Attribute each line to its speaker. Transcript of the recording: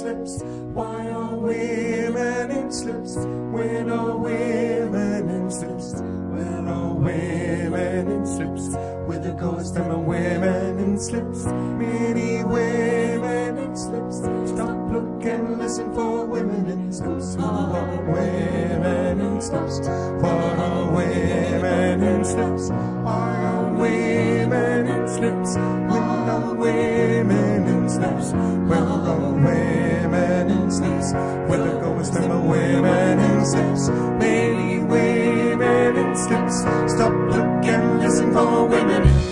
Speaker 1: slips? Why are women in slips? When are women in slips? When are women in slips? With the ghost of the women in slips. Many women in slips. Stop, look and listen for women in slips. Who are women in slips? What are women in slips? Why are women in slips? When are women in slips? Where are women in slips? With the ghost of the women in slips. Many women in slips. Stop, look and listen for women in slips.